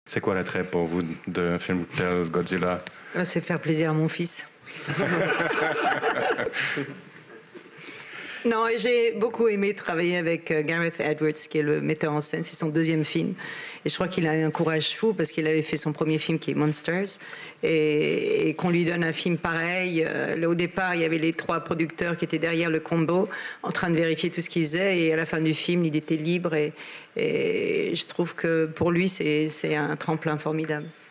C'est quoi l'attrait pour vous d'un film tel Godzilla? C'est faire plaisir à mon fils. Non, et j'ai beaucoup aimé travailler avec Gareth Edwards, qui est le metteur en scène. C'est son deuxième film. Et je crois qu'il a eu un courage fou parce qu'il avait fait son premier film qui est Monsters. Et qu'on lui donne un film pareil. Là, au départ, il y avait les 3 producteurs qui étaient derrière le combo en train de vérifier tout ce qu'il faisait. Et à la fin du film, il était libre. Et je trouve que pour lui, c'est un tremplin formidable.